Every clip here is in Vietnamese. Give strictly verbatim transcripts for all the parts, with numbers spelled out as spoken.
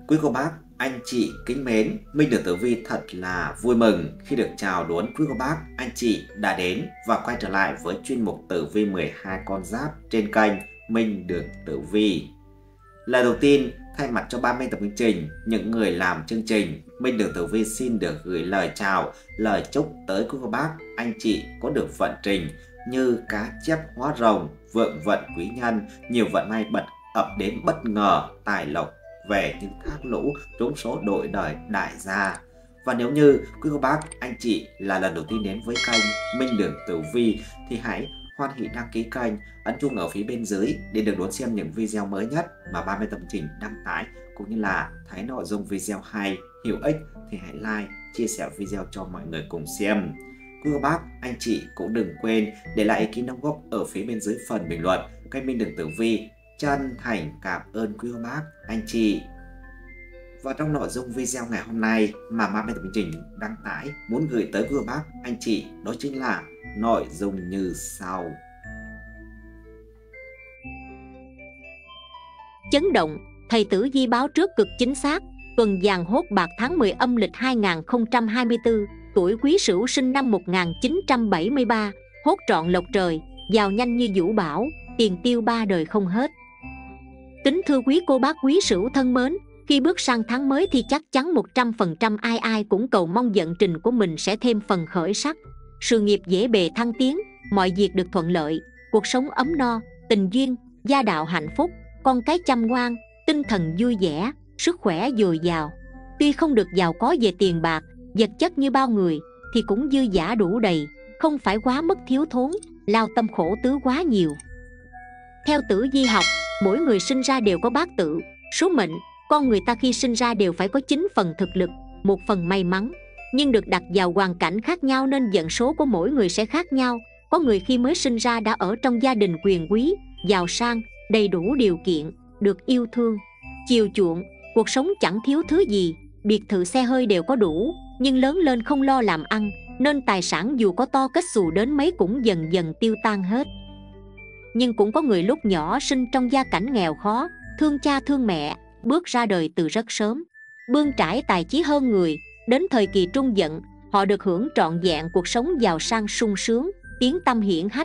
Quý cô bác, anh chị kính mến, Minh Đường Tử Vi thật là vui mừng khi được chào đón quý cô bác, anh chị đã đến và quay trở lại với chuyên mục Tử Vi mười hai con giáp trên kênh Minh Đường Tử Vi. Lời đầu tiên, thay mặt cho ban biên tập chương trình, những người làm chương trình, Minh Đường Tử Vi xin được gửi lời chào, lời chúc tới quý cô bác, anh chị có được vận trình như cá chép hóa rồng, vượng vận quý nhân, nhiều vận may bật ập đến bất ngờ, tài lộc về những thác lũ, trúng số đổi đời đại gia. Và nếu như quý cô bác, anh chị là lần đầu tiên đến với kênh Minh Đường Tử Vi thì hãy hoan hỷ đăng ký kênh, ấn chuông ở phía bên dưới để được đón xem những video mới nhất mà ban biên tập trình đăng tải, cũng như là thấy nội dung video hay, hữu ích thì hãy like, chia sẻ video cho mọi người cùng xem. Quý cô bác, anh chị cũng đừng quên để lại ý kiến đóng góp ở phía bên dưới phần bình luận. Kênh Minh Đường Tử Vi chân thành cảm ơn quý cô bác, anh chị. Và trong nội dung video ngày hôm nay mà ban biên tập chương trình đăng tải muốn gửi tới quý cô bác, anh chị đó chính là nội dung như sau. Chấn động, thầy Tử Vi báo trước cực chính xác. Tuần vàng hốt bạc tháng mười âm lịch hai nghìn không trăm hai mươi tư, tuổi Quý Sửu sinh năm một nghìn chín trăm bảy mươi ba, hốt trọn lộc trời, giàu nhanh như vũ bão, tiền tiêu ba đời không hết. Kính thưa quý cô bác Quý Sửu thân mến, khi bước sang tháng mới thì chắc chắn một trăm phần trăm ai ai cũng cầu mong vận trình của mình sẽ thêm phần khởi sắc, sự nghiệp dễ bề thăng tiến, mọi việc được thuận lợi, cuộc sống ấm no, tình duyên, gia đạo hạnh phúc, con cái chăm ngoan, tinh thần vui vẻ, sức khỏe dồi dào. Tuy không được giàu có về tiền bạc, vật chất như bao người thì cũng dư dả đủ đầy, không phải quá mức thiếu thốn, lao tâm khổ tứ quá nhiều. Theo Tử Vi học, mỗi người sinh ra đều có bát tự, số mệnh. Con người ta khi sinh ra đều phải có chín phần thực lực, một phần may mắn, nhưng được đặt vào hoàn cảnh khác nhau nên vận số của mỗi người sẽ khác nhau. Có người khi mới sinh ra đã ở trong gia đình quyền quý, giàu sang, đầy đủ điều kiện, được yêu thương, chiều chuộng, cuộc sống chẳng thiếu thứ gì, biệt thự xe hơi đều có đủ, nhưng lớn lên không lo làm ăn, nên tài sản dù có to kết xù đến mấy cũng dần dần tiêu tan hết. Nhưng cũng có người lúc nhỏ sinh trong gia cảnh nghèo khó, thương cha thương mẹ, bước ra đời từ rất sớm, bươn trải tài trí hơn người, đến thời kỳ trung vận, họ được hưởng trọn vẹn cuộc sống giàu sang sung sướng, tiếng tăm hiển hách.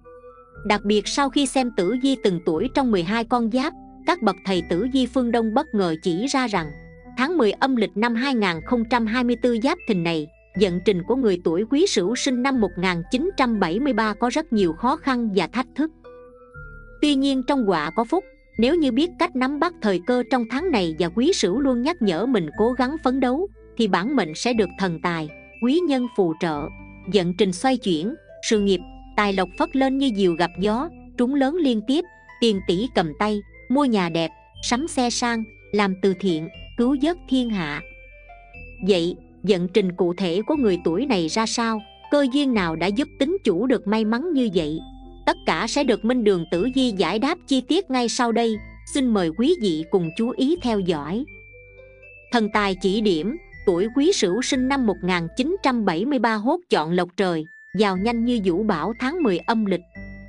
Đặc biệt sau khi xem tử vi từng tuổi trong mười hai con giáp, các bậc thầy tử vi phương Đông bất ngờ chỉ ra rằng tháng mười âm lịch năm hai nghìn không trăm hai mươi tư Giáp Thìn này, vận trình của người tuổi Quý Sửu sinh năm một nghìn chín trăm bảy mươi ba có rất nhiều khó khăn và thách thức. Tuy nhiên trong họa có phúc, nếu như biết cách nắm bắt thời cơ trong tháng này và Quý Sửu luôn nhắc nhở mình cố gắng phấn đấu, thì bản mệnh sẽ được thần tài, quý nhân phù trợ, vận trình xoay chuyển, sự nghiệp, tài lộc phất lên như diều gặp gió, trúng lớn liên tiếp, tiền tỷ cầm tay, mua nhà đẹp, sắm xe sang, làm từ thiện, cứu vớt thiên hạ. Vậy, vận trình cụ thể của người tuổi này ra sao? Cơ duyên nào đã giúp tín chủ được may mắn như vậy? Tất cả sẽ được Minh Đường Tử Vi giải đáp chi tiết ngay sau đây. Xin mời quý vị cùng chú ý theo dõi. Thần tài chỉ điểm, tuổi Quý Sửu sinh năm một nghìn chín trăm bảy mươi ba hốt chọn lộc trời, giàu nhanh như vũ bão tháng mười âm lịch.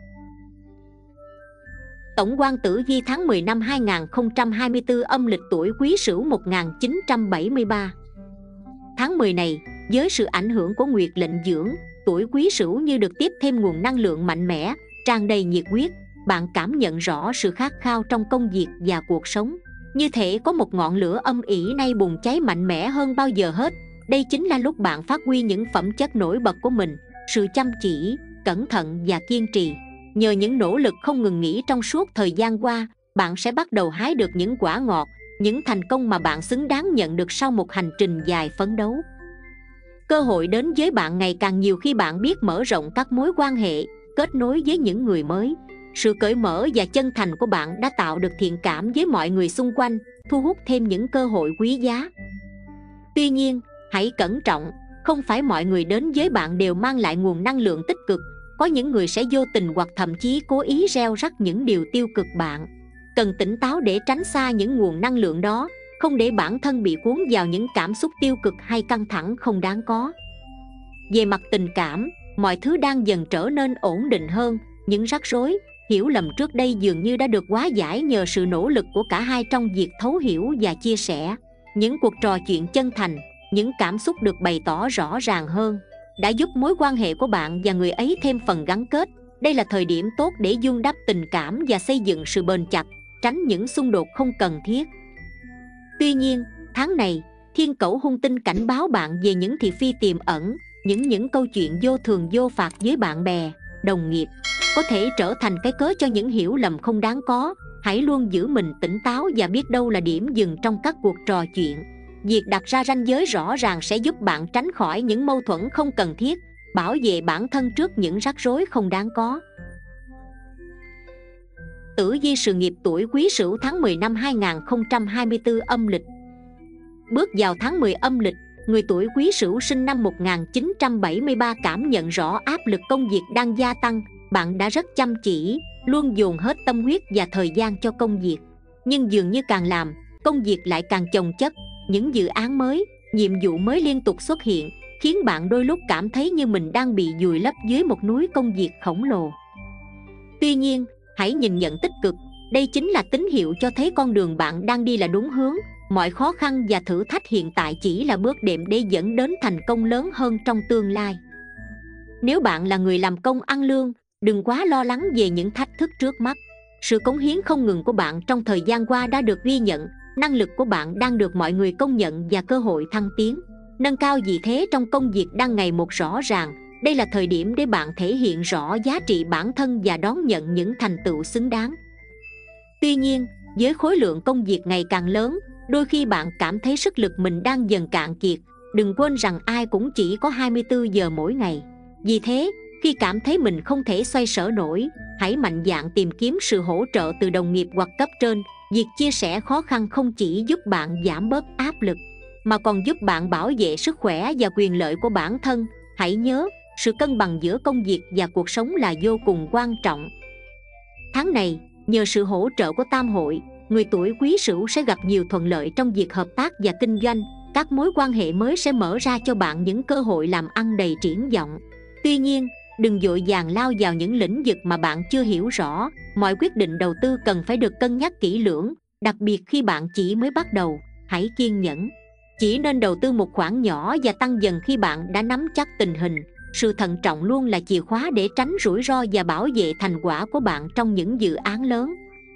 Tổng quan tử vi tháng mười năm hai nghìn không trăm hai mươi tư âm lịch tuổi Quý Sửu một nghìn chín trăm bảy mươi ba. Tháng mười này, với sự ảnh hưởng của Nguyệt lệnh dưỡng, tuổi Quý Sửu như được tiếp thêm nguồn năng lượng mạnh mẽ, tràn đầy nhiệt huyết. Bạn cảm nhận rõ sự khát khao trong công việc và cuộc sống, như thể có một ngọn lửa âm ỉ nay bùng cháy mạnh mẽ hơn bao giờ hết. Đây chính là lúc bạn phát huy những phẩm chất nổi bật của mình, sự chăm chỉ, cẩn thận và kiên trì. Nhờ những nỗ lực không ngừng nghỉ trong suốt thời gian qua, bạn sẽ bắt đầu hái được những quả ngọt, những thành công mà bạn xứng đáng nhận được sau một hành trình dài phấn đấu. Cơ hội đến với bạn ngày càng nhiều khi bạn biết mở rộng các mối quan hệ, kết nối với những người mới. Sự cởi mở và chân thành của bạn đã tạo được thiện cảm với mọi người xung quanh, thu hút thêm những cơ hội quý giá. Tuy nhiên, hãy cẩn trọng, không phải mọi người đến với bạn đều mang lại nguồn năng lượng tích cực. Có những người sẽ vô tình hoặc thậm chí cố ý gieo rắc những điều tiêu cực bạn. Cần tỉnh táo để tránh xa những nguồn năng lượng đó, không để bản thân bị cuốn vào những cảm xúc tiêu cực hay căng thẳng không đáng có. Về mặt tình cảm, mọi thứ đang dần trở nên ổn định hơn, những rắc rối, hiểu lầm trước đây dường như đã được hóa giải nhờ sự nỗ lực của cả hai trong việc thấu hiểu và chia sẻ. Những cuộc trò chuyện chân thành, những cảm xúc được bày tỏ rõ ràng hơn đã giúp mối quan hệ của bạn và người ấy thêm phần gắn kết. Đây là thời điểm tốt để vun đắp tình cảm và xây dựng sự bền chặt, tránh những xung đột không cần thiết. Tuy nhiên, tháng này, Thiên Cẩu hung tinh cảnh báo bạn về những thị phi tiềm ẩn, những những câu chuyện vô thường vô phạt với bạn bè, đồng nghiệp có thể trở thành cái cớ cho những hiểu lầm không đáng có. Hãy luôn giữ mình tỉnh táo và biết đâu là điểm dừng trong các cuộc trò chuyện. Việc đặt ra ranh giới rõ ràng sẽ giúp bạn tránh khỏi những mâu thuẫn không cần thiết, bảo vệ bản thân trước những rắc rối không đáng có. Tử vi sự nghiệp tuổi Quý Sửu tháng mười năm hai nghìn không trăm hai mươi tư âm lịch. Bước vào tháng mười âm lịch, người tuổi Quý Sửu sinh năm một nghìn chín trăm bảy mươi ba cảm nhận rõ áp lực công việc đang gia tăng. Bạn đã rất chăm chỉ, luôn dồn hết tâm huyết và thời gian cho công việc. Nhưng dường như càng làm, công việc lại càng chồng chất. Những dự án mới, nhiệm vụ mới liên tục xuất hiện, khiến bạn đôi lúc cảm thấy như mình đang bị vùi lấp dưới một núi công việc khổng lồ. Tuy nhiên, hãy nhìn nhận tích cực. Đây chính là tín hiệu cho thấy con đường bạn đang đi là đúng hướng. Mọi khó khăn và thử thách hiện tại chỉ là bước đệm để dẫn đến thành công lớn hơn trong tương lai. Nếu bạn là người làm công ăn lương, đừng quá lo lắng về những thách thức trước mắt. Sự cống hiến không ngừng của bạn trong thời gian qua đã được ghi nhận. Năng lực của bạn đang được mọi người công nhận và cơ hội thăng tiến, nâng cao vị thế trong công việc đang ngày một rõ ràng. Đây là thời điểm để bạn thể hiện rõ giá trị bản thân và đón nhận những thành tựu xứng đáng. Tuy nhiên, với khối lượng công việc ngày càng lớn, đôi khi bạn cảm thấy sức lực mình đang dần cạn kiệt. Đừng quên rằng ai cũng chỉ có hai mươi tư giờ mỗi ngày. Vì thế, khi cảm thấy mình không thể xoay sở nổi, hãy mạnh dạn tìm kiếm sự hỗ trợ từ đồng nghiệp hoặc cấp trên. Việc chia sẻ khó khăn không chỉ giúp bạn giảm bớt áp lực, mà còn giúp bạn bảo vệ sức khỏe và quyền lợi của bản thân. Hãy nhớ, sự cân bằng giữa công việc và cuộc sống là vô cùng quan trọng. Tháng này, nhờ sự hỗ trợ của tam hội, người tuổi Quý Sửu sẽ gặp nhiều thuận lợi trong việc hợp tác và kinh doanh. Các mối quan hệ mới sẽ mở ra cho bạn những cơ hội làm ăn đầy triển vọng. Tuy nhiên, đừng vội vàng lao vào những lĩnh vực mà bạn chưa hiểu rõ. Mọi quyết định đầu tư cần phải được cân nhắc kỹ lưỡng, đặc biệt khi bạn chỉ mới bắt đầu. Hãy kiên nhẫn. Chỉ nên đầu tư một khoản nhỏ và tăng dần khi bạn đã nắm chắc tình hình. Sự thận trọng luôn là chìa khóa để tránh rủi ro và bảo vệ thành quả của bạn trong những dự án lớn.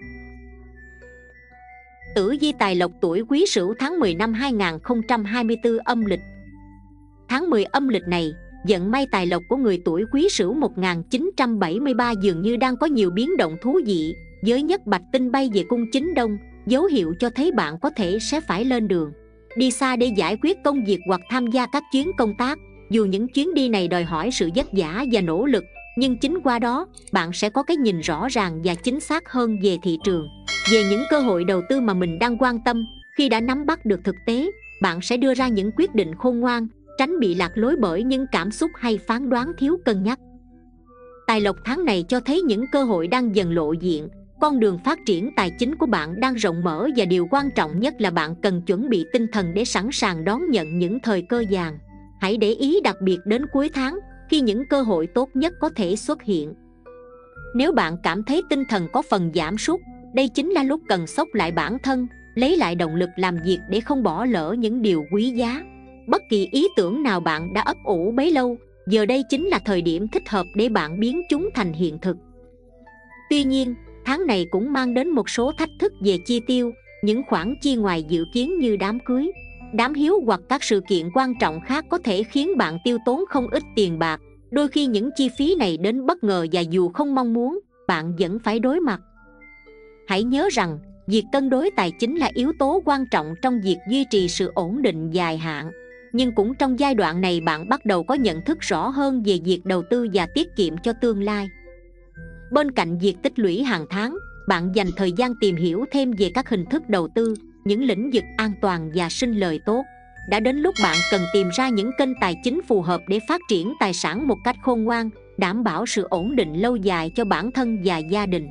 Tử vi tài lộc tuổi Quý Sửu tháng mười năm hai nghìn không trăm hai mươi tư âm lịch. Tháng mười âm lịch này, vận may tài lộc của người tuổi Quý Sửu một nghìn chín trăm bảy mươi ba dường như đang có nhiều biến động thú vị. Với nhất bạch tinh bay về cung chính đông, dấu hiệu cho thấy bạn có thể sẽ phải lên đường đi xa để giải quyết công việc hoặc tham gia các chuyến công tác. Dù những chuyến đi này đòi hỏi sự vất vả và nỗ lực, nhưng chính qua đó, bạn sẽ có cái nhìn rõ ràng và chính xác hơn về thị trường, về những cơ hội đầu tư mà mình đang quan tâm. Khi đã nắm bắt được thực tế, bạn sẽ đưa ra những quyết định khôn ngoan, tránh bị lạc lối bởi những cảm xúc hay phán đoán thiếu cân nhắc. Tài lộc tháng này cho thấy những cơ hội đang dần lộ diện. Con đường phát triển tài chính của bạn đang rộng mở, và điều quan trọng nhất là bạn cần chuẩn bị tinh thần để sẵn sàng đón nhận những thời cơ vàng. Hãy để ý đặc biệt đến cuối tháng, khi những cơ hội tốt nhất có thể xuất hiện. Nếu bạn cảm thấy tinh thần có phần giảm sút, đây chính là lúc cần xốc lại bản thân, lấy lại động lực làm việc để không bỏ lỡ những điều quý giá. Bất kỳ ý tưởng nào bạn đã ấp ủ bấy lâu, giờ đây chính là thời điểm thích hợp để bạn biến chúng thành hiện thực. Tuy nhiên, tháng này cũng mang đến một số thách thức về chi tiêu. Những khoản chi ngoài dự kiến như đám cưới, đám hiếu hoặc các sự kiện quan trọng khác có thể khiến bạn tiêu tốn không ít tiền bạc. Đôi khi những chi phí này đến bất ngờ, và dù không mong muốn, bạn vẫn phải đối mặt. Hãy nhớ rằng, việc cân đối tài chính là yếu tố quan trọng trong việc duy trì sự ổn định dài hạn. Nhưng cũng trong giai đoạn này, bạn bắt đầu có nhận thức rõ hơn về việc đầu tư và tiết kiệm cho tương lai. Bên cạnh việc tích lũy hàng tháng, bạn dành thời gian tìm hiểu thêm về các hình thức đầu tư, những lĩnh vực an toàn và sinh lời tốt. Đã đến lúc bạn cần tìm ra những kênh tài chính phù hợp để phát triển tài sản một cách khôn ngoan, đảm bảo sự ổn định lâu dài cho bản thân và gia đình.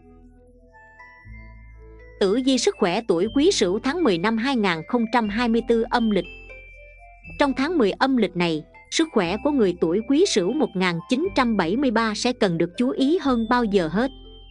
Tử vi sức khỏe tuổi Quý Sửu tháng mười năm hai nghìn không trăm hai mươi tư âm lịch. Trong tháng mười âm lịch này, sức khỏe của người tuổi Quý Sửu một nghìn chín trăm bảy mươi ba sẽ cần được chú ý hơn bao giờ hết.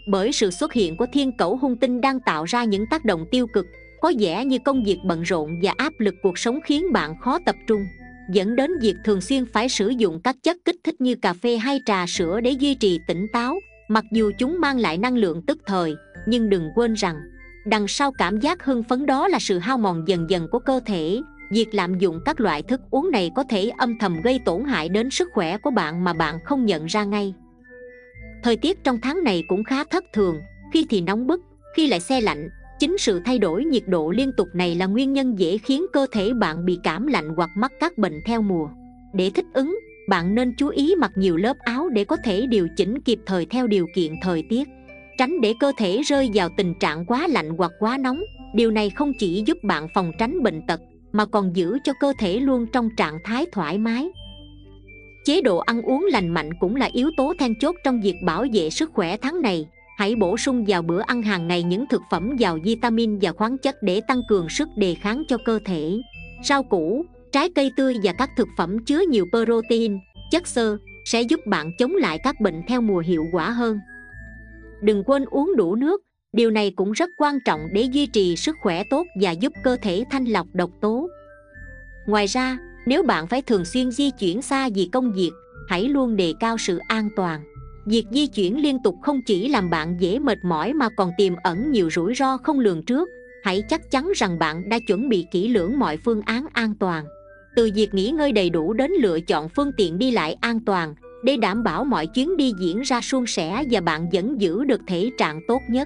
Bởi sự xuất hiện của thiên cẩu hung tinh đang tạo ra những tác động tiêu cực, có vẻ như công việc bận rộn và áp lực cuộc sống khiến bạn khó tập trung, dẫn đến việc thường xuyên phải sử dụng các chất kích thích như cà phê hay trà sữa để duy trì tỉnh táo. Mặc dù chúng mang lại năng lượng tức thời, nhưng đừng quên rằng đằng sau cảm giác hưng phấn đó là sự hao mòn dần dần của cơ thể. Việc lạm dụng các loại thức uống này có thể âm thầm gây tổn hại đến sức khỏe của bạn mà bạn không nhận ra ngay. Thời tiết trong tháng này cũng khá thất thường, khi thì nóng bức, khi lại se lạnh. Chính sự thay đổi nhiệt độ liên tục này là nguyên nhân dễ khiến cơ thể bạn bị cảm lạnh hoặc mắc các bệnh theo mùa. Để thích ứng, bạn nên chú ý mặc nhiều lớp áo để có thể điều chỉnh kịp thời theo điều kiện thời tiết. Tránh để cơ thể rơi vào tình trạng quá lạnh hoặc quá nóng. Điều này không chỉ giúp bạn phòng tránh bệnh tật, mà còn giữ cho cơ thể luôn trong trạng thái thoải mái. Chế độ ăn uống lành mạnh cũng là yếu tố then chốt trong việc bảo vệ sức khỏe tháng này. Hãy bổ sung vào bữa ăn hàng ngày những thực phẩm giàu vitamin và khoáng chất để tăng cường sức đề kháng cho cơ thể. Rau củ, trái cây tươi và các thực phẩm chứa nhiều protein, chất xơ sẽ giúp bạn chống lại các bệnh theo mùa hiệu quả hơn. Đừng quên uống đủ nước, điều này cũng rất quan trọng để duy trì sức khỏe tốt và giúp cơ thể thanh lọc độc tố. Ngoài ra, nếu bạn phải thường xuyên di chuyển xa vì công việc, hãy luôn đề cao sự an toàn. Việc di chuyển liên tục không chỉ làm bạn dễ mệt mỏi mà còn tiềm ẩn nhiều rủi ro không lường trước. Hãy chắc chắn rằng bạn đã chuẩn bị kỹ lưỡng mọi phương án an toàn. Từ việc nghỉ ngơi đầy đủ đến lựa chọn phương tiện đi lại an toàn, để đảm bảo mọi chuyến đi diễn ra suôn sẻ và bạn vẫn giữ được thể trạng tốt nhất.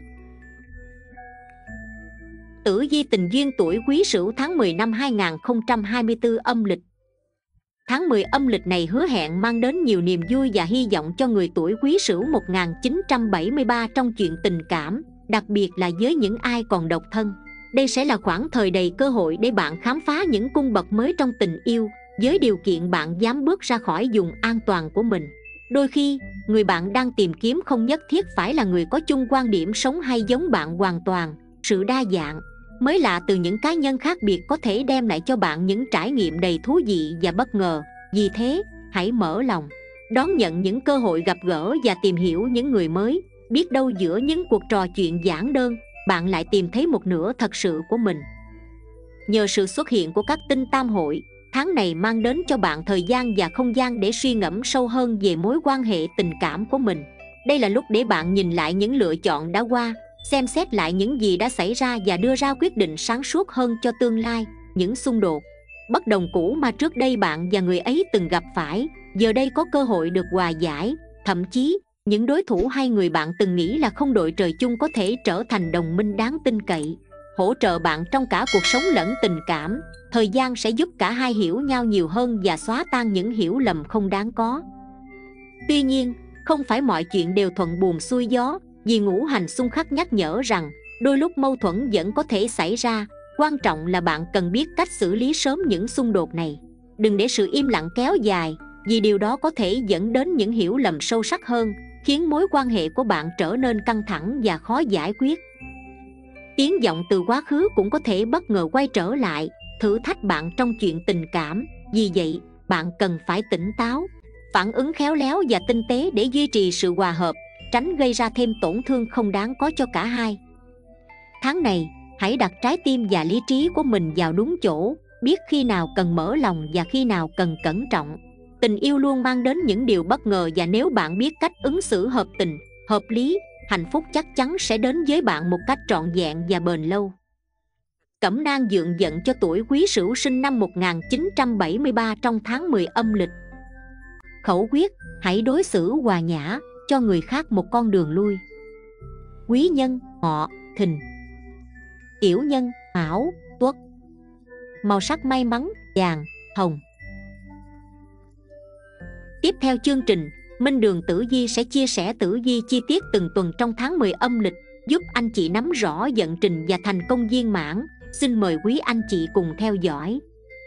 Tử vi tình duyên tuổi Quý Sửu tháng mười năm hai nghìn không trăm hai mươi tư âm lịch. Tháng mười âm lịch này hứa hẹn mang đến nhiều niềm vui và hy vọng cho người tuổi Quý Sửu một nghìn chín trăm bảy mươi ba trong chuyện tình cảm, đặc biệt là với những ai còn độc thân. Đây sẽ là khoảng thời đầy cơ hội để bạn khám phá những cung bậc mới trong tình yêu, với điều kiện bạn dám bước ra khỏi vùng an toàn của mình. Đôi khi, người bạn đang tìm kiếm không nhất thiết phải là người có chung quan điểm sống hay giống bạn hoàn toàn. Sự đa dạng, mới lạ từ những cá nhân khác biệt có thể đem lại cho bạn những trải nghiệm đầy thú vị và bất ngờ. Vì thế, hãy mở lòng, đón nhận những cơ hội gặp gỡ và tìm hiểu những người mới. Biết đâu giữa những cuộc trò chuyện giản đơn, bạn lại tìm thấy một nửa thật sự của mình. Nhờ sự xuất hiện của các tinh tam hội, tháng này mang đến cho bạn thời gian và không gian để suy ngẫm sâu hơn về mối quan hệ tình cảm của mình. Đây là lúc để bạn nhìn lại những lựa chọn đã qua, xem xét lại những gì đã xảy ra và đưa ra quyết định sáng suốt hơn cho tương lai. Những xung đột, bất đồng cũ mà trước đây bạn và người ấy từng gặp phải, giờ đây có cơ hội được hòa giải. Thậm chí, những đối thủ hay người bạn từng nghĩ là không đội trời chung có thể trở thành đồng minh đáng tin cậy, hỗ trợ bạn trong cả cuộc sống lẫn tình cảm. Thời gian sẽ giúp cả hai hiểu nhau nhiều hơn và xóa tan những hiểu lầm không đáng có. Tuy nhiên, không phải mọi chuyện đều thuận buồm xuôi gió, vì ngũ hành xung khắc nhắc nhở rằng đôi lúc mâu thuẫn vẫn có thể xảy ra. Quan trọng là bạn cần biết cách xử lý sớm những xung đột này. Đừng để sự im lặng kéo dài, vì điều đó có thể dẫn đến những hiểu lầm sâu sắc hơn, khiến mối quan hệ của bạn trở nên căng thẳng và khó giải quyết. Tiếng vọng từ quá khứ cũng có thể bất ngờ quay trở lại, thử thách bạn trong chuyện tình cảm. Vì vậy, bạn cần phải tỉnh táo, phản ứng khéo léo và tinh tế để duy trì sự hòa hợp, tránh gây ra thêm tổn thương không đáng có cho cả hai. Tháng này, hãy đặt trái tim và lý trí của mình vào đúng chỗ, biết khi nào cần mở lòng và khi nào cần cẩn trọng. Tình yêu luôn mang đến những điều bất ngờ, và nếu bạn biết cách ứng xử hợp tình, hợp lý, hạnh phúc chắc chắn sẽ đến với bạn một cách trọn vẹn và bền lâu. Cẩm nang dượng vận cho tuổi Quý Sửu sinh năm một nghìn chín trăm bảy mươi ba trong tháng mười âm lịch. Khẩu quyết: hãy đối xử hòa nhã, cho người khác một con đường lui. Quý nhân: Ngọ, Thìn. Yểu nhân: Mão, Tuất. Màu sắc may mắn: vàng, hồng. Tiếp theo chương trình, Minh Đường Tử Vi sẽ chia sẻ tử vi chi tiết từng tuần trong tháng mười âm lịch, giúp anh chị nắm rõ vận trình và thành công viên mãn. Xin mời quý anh chị cùng theo dõi.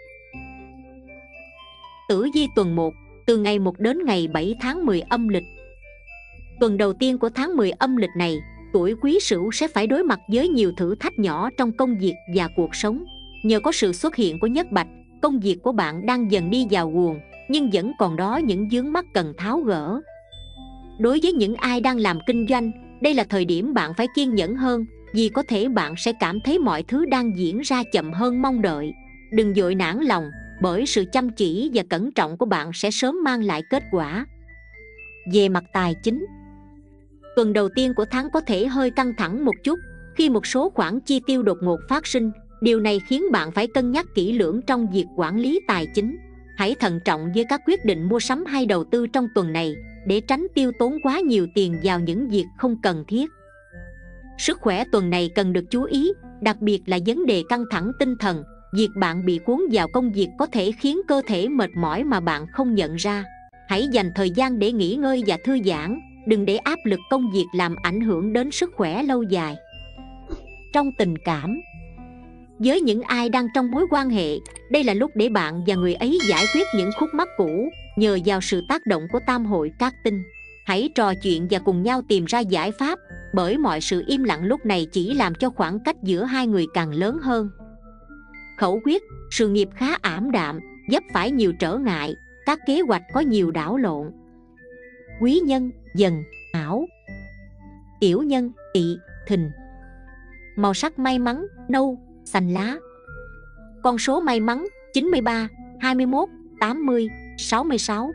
Tử vi tuần một, từ ngày một đến ngày bảy tháng mười âm lịch. Tuần đầu tiên của tháng mười âm lịch này, tuổi Quý Sửu sẽ phải đối mặt với nhiều thử thách nhỏ trong công việc và cuộc sống. Nhờ có sự xuất hiện của Nhất Bạch, công việc của bạn đang dần đi vào guồng, nhưng vẫn còn đó những vướng mắc cần tháo gỡ. Đối với những ai đang làm kinh doanh, đây là thời điểm bạn phải kiên nhẫn hơn, vì có thể bạn sẽ cảm thấy mọi thứ đang diễn ra chậm hơn mong đợi. Đừng vội nản lòng, bởi sự chăm chỉ và cẩn trọng của bạn sẽ sớm mang lại kết quả. Về mặt tài chính, tuần đầu tiên của tháng có thể hơi căng thẳng một chút khi một số khoản chi tiêu đột ngột phát sinh. Điều này khiến bạn phải cân nhắc kỹ lưỡng trong việc quản lý tài chính. Hãy thận trọng với các quyết định mua sắm hay đầu tư trong tuần này để tránh tiêu tốn quá nhiều tiền vào những việc không cần thiết. Sức khỏe tuần này cần được chú ý, đặc biệt là vấn đề căng thẳng tinh thần. Việc bạn bị cuốn vào công việc có thể khiến cơ thể mệt mỏi mà bạn không nhận ra. Hãy dành thời gian để nghỉ ngơi và thư giãn, đừng để áp lực công việc làm ảnh hưởng đến sức khỏe lâu dài. Trong tình cảm, với những ai đang trong mối quan hệ, đây là lúc để bạn và người ấy giải quyết những khúc mắc cũ nhờ vào sự tác động của tam hội các tinh. Hãy trò chuyện và cùng nhau tìm ra giải pháp, bởi mọi sự im lặng lúc này chỉ làm cho khoảng cách giữa hai người càng lớn hơn. Khẩu quyết, sự nghiệp khá ảm đạm, vấp phải nhiều trở ngại, các kế hoạch có nhiều đảo lộn. Quý nhân, Dần, Ảo. Tiểu nhân, Tỵ, Thìn. Màu sắc may mắn, nâu, xanh lá. Con số may mắn, chín mươi ba, hai mươi mốt, tám mươi, sáu mươi sáu.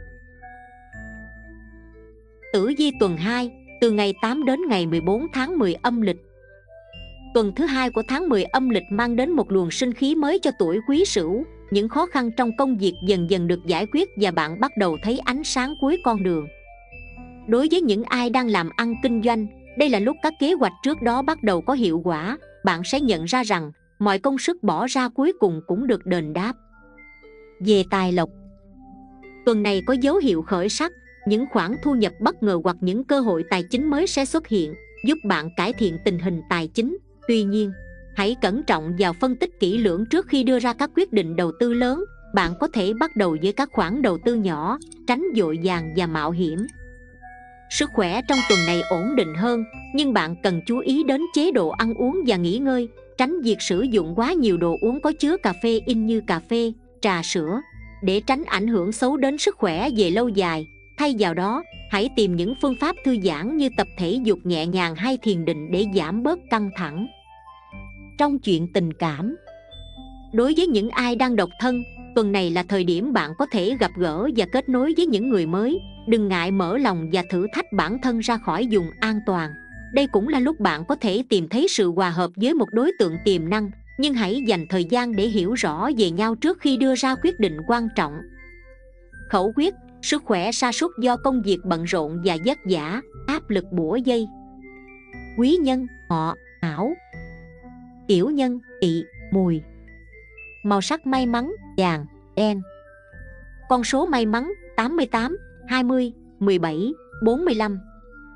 Tử vi tuần hai, từ ngày tám đến ngày mười bốn tháng mười âm lịch. Tuần thứ hai của tháng mười âm lịch mang đến một luồng sinh khí mới cho tuổi Quý Sửu. Những khó khăn trong công việc dần dần được giải quyết và bạn bắt đầu thấy ánh sáng cuối con đường. Đối với những ai đang làm ăn kinh doanh, đây là lúc các kế hoạch trước đó bắt đầu có hiệu quả. Bạn sẽ nhận ra rằng mọi công sức bỏ ra cuối cùng cũng được đền đáp. Về tài lộc, tuần này có dấu hiệu khởi sắc. Những khoản thu nhập bất ngờ hoặc những cơ hội tài chính mới sẽ xuất hiện, giúp bạn cải thiện tình hình tài chính. Tuy nhiên, hãy cẩn trọng và phân tích kỹ lưỡng trước khi đưa ra các quyết định đầu tư lớn. Bạn có thể bắt đầu với các khoản đầu tư nhỏ, tránh vội vàng và mạo hiểm. Sức khỏe trong tuần này ổn định hơn, nhưng bạn cần chú ý đến chế độ ăn uống và nghỉ ngơi, tránh việc sử dụng quá nhiều đồ uống có chứa caffeine như cà phê, trà sữa, để tránh ảnh hưởng xấu đến sức khỏe về lâu dài. Thay vào đó, hãy tìm những phương pháp thư giãn như tập thể dục nhẹ nhàng hay thiền định để giảm bớt căng thẳng. Trong chuyện tình cảm, đối với những ai đang độc thân, tuần này là thời điểm bạn có thể gặp gỡ và kết nối với những người mới. Đừng ngại mở lòng và thử thách bản thân ra khỏi vùng an toàn. Đây cũng là lúc bạn có thể tìm thấy sự hòa hợp với một đối tượng tiềm năng, nhưng hãy dành thời gian để hiểu rõ về nhau trước khi đưa ra quyết định quan trọng. Khẩu quyết, sức khỏe sa sút do công việc bận rộn và vất vả, áp lực bủa dây. Quý nhân, Ngọ, Ảo. Tiểu nhân, Tỵ, Mùi. Màu sắc may mắn, vàng, đen. Con số may mắn, tám mươi tám, hai mươi, mười bảy, bốn mươi lăm.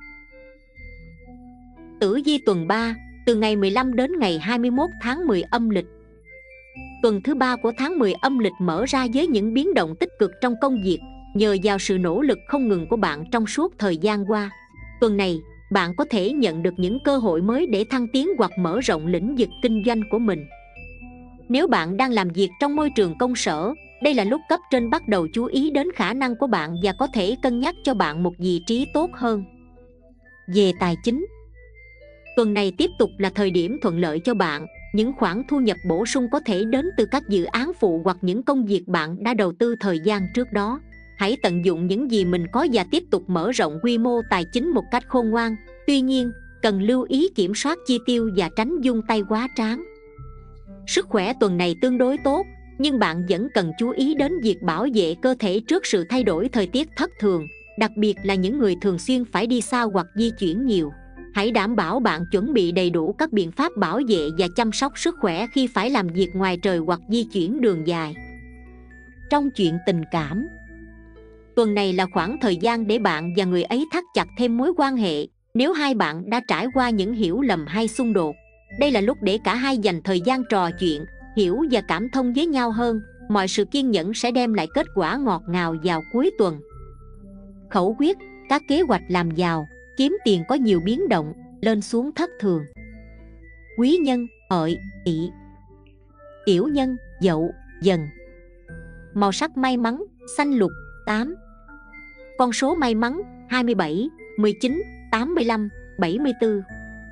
Tử vi tuần ba, từ ngày mười lăm đến ngày hai mươi mốt tháng mười âm lịch. Tuần thứ ba của tháng mười âm lịch mở ra với những biến động tích cực trong công việc, nhờ vào sự nỗ lực không ngừng của bạn trong suốt thời gian qua. Tuần này, bạn có thể nhận được những cơ hội mới để thăng tiến hoặc mở rộng lĩnh vực kinh doanh của mình. Nếu bạn đang làm việc trong môi trường công sở, đây là lúc cấp trên bắt đầu chú ý đến khả năng của bạn và có thể cân nhắc cho bạn một vị trí tốt hơn. Về tài chính, tuần này tiếp tục là thời điểm thuận lợi cho bạn. Những khoản thu nhập bổ sung có thể đến từ các dự án phụ hoặc những công việc bạn đã đầu tư thời gian trước đó. Hãy tận dụng những gì mình có và tiếp tục mở rộng quy mô tài chính một cách khôn ngoan. Tuy nhiên, cần lưu ý kiểm soát chi tiêu và tránh vung tay quá tráng. Sức khỏe tuần này tương đối tốt, nhưng bạn vẫn cần chú ý đến việc bảo vệ cơ thể trước sự thay đổi thời tiết thất thường, đặc biệt là những người thường xuyên phải đi xa hoặc di chuyển nhiều. Hãy đảm bảo bạn chuẩn bị đầy đủ các biện pháp bảo vệ và chăm sóc sức khỏe khi phải làm việc ngoài trời hoặc di chuyển đường dài. Trong chuyện tình cảm, tuần này là khoảng thời gian để bạn và người ấy thắt chặt thêm mối quan hệ. Nếu hai bạn đã trải qua những hiểu lầm hay xung đột, đây là lúc để cả hai dành thời gian trò chuyện, hiểu và cảm thông với nhau hơn. Mọi sự kiên nhẫn sẽ đem lại kết quả ngọt ngào vào cuối tuần. Khẩu quyết, các kế hoạch làm giàu, kiếm tiền có nhiều biến động, lên xuống thất thường. Quý nhân, Hợi, Tỵ. Tiểu nhân, Dậu, Dần. Màu sắc may mắn, xanh lục, tám. Con số may mắn, hai mươi bảy, mười chín, tám mươi lăm, bảy mươi tư.